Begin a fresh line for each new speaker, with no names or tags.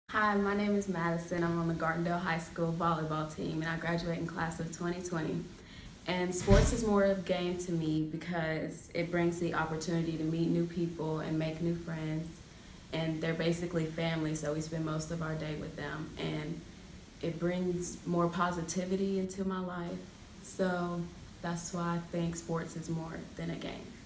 Hi, my name is Madison. I'm on the Gardendale High School volleyball team, and I graduate in class of 2020. And sports is more of a game to me because it brings the opportunity to meet new people and make new friends. And they're basically family, so we spend most of our day with them. And it brings more positivity into my life. So that's why I think sports is more than a game.